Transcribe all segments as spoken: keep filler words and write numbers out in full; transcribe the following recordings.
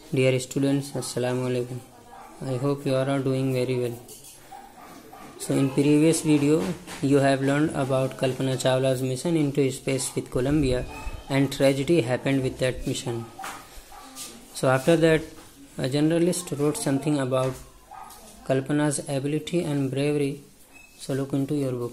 Dear students, Assalamu alaikum. I hope you are all doing very well. So in previous video you have learned about Kalpana Chawla's mission into space with Columbia, and tragedy happened with that mission. So after that a journalist wrote something about Kalpana's ability and bravery. So look into your book.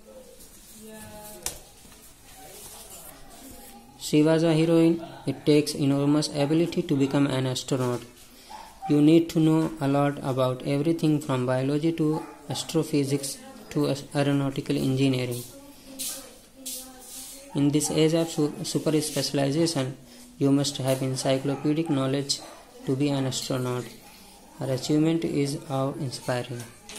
She was a heroine. It takes enormous ability to become an astronaut. You need to know a lot about everything from biology to astrophysics to aeronautical engineering. In this age of super specialization, you must have encyclopedic knowledge to be an astronaut. Her achievement is awe-inspiring.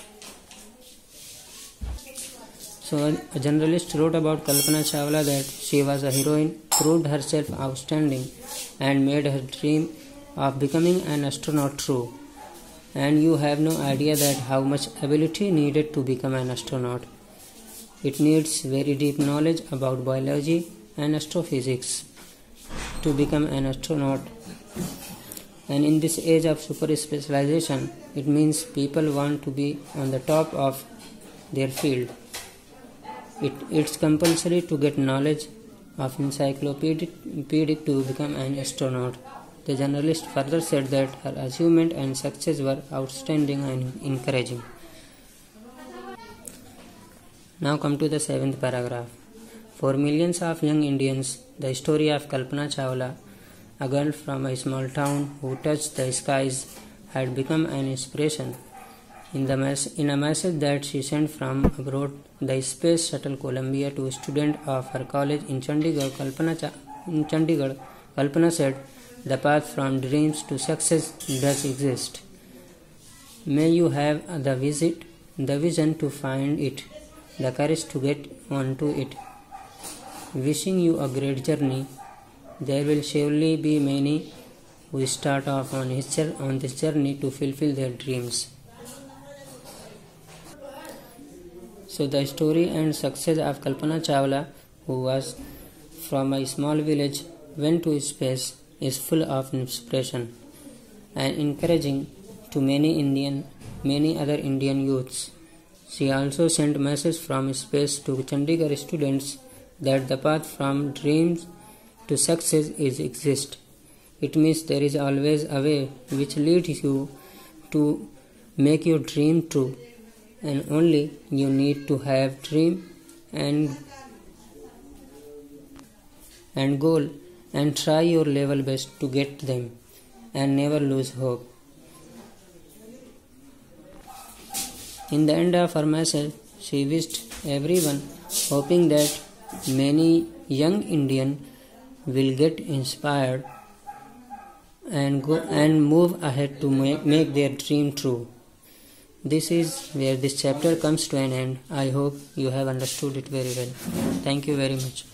So a journalist wrote about Kalpana Chawla that she was a heroine, proved herself outstanding, and made her dream of becoming an astronaut true. And you have no idea that how much ability needed to become an astronaut. It needs very deep knowledge about biology and astrophysics to become an astronaut. And in this age of super specialization, it means people want to be on the top of their field. It, it's compulsory to get knowledge of encyclopedic to become an astronaut. The journalist further said that her achievement and success were outstanding and encouraging. Now come to the seventh paragraph. For millions of young Indians, the story of Kalpana Chawla, a girl from a small town who touched the skies, had become an inspiration. In, the mes- in a message that she sent from abroad, the space shuttle Columbia to a student of her college in Chandigarh, Kalpana, Cha- in Chandigarh, Kalpana said, "The path from dreams to success does exist. May you have the visit, the vision to find it, the courage to get onto it. Wishing you a great journey. There will surely be many who start off on, his, on this journey to fulfill their dreams." So the story and success of Kalpana Chawla, who was from a small village, went to space, is full of inspiration and encouraging to many Indian, many other Indian youths. She also sent message from space to Chandigarh students that the path from dreams to success is exist. It means there is always a way which leads you to make your dream true, and only you need to have dream and and goal and try your level best to get them, and never lose hope. In the end of her message, she wished everyone, hoping that many young Indian will get inspired and go and move ahead to make, make their dream true. This is where this chapter comes to an end. I hope you have understood it very well. Thank you very much.